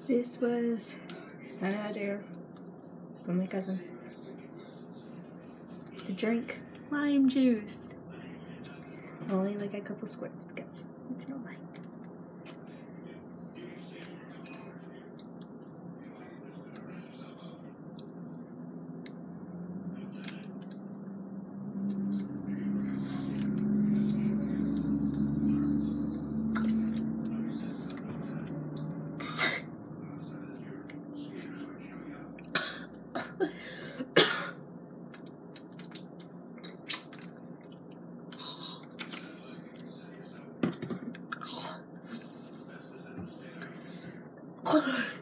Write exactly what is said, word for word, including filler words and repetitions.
This was another from my cousin. The drink, lime juice. Only like a couple squirts because it's not mine. Ugh.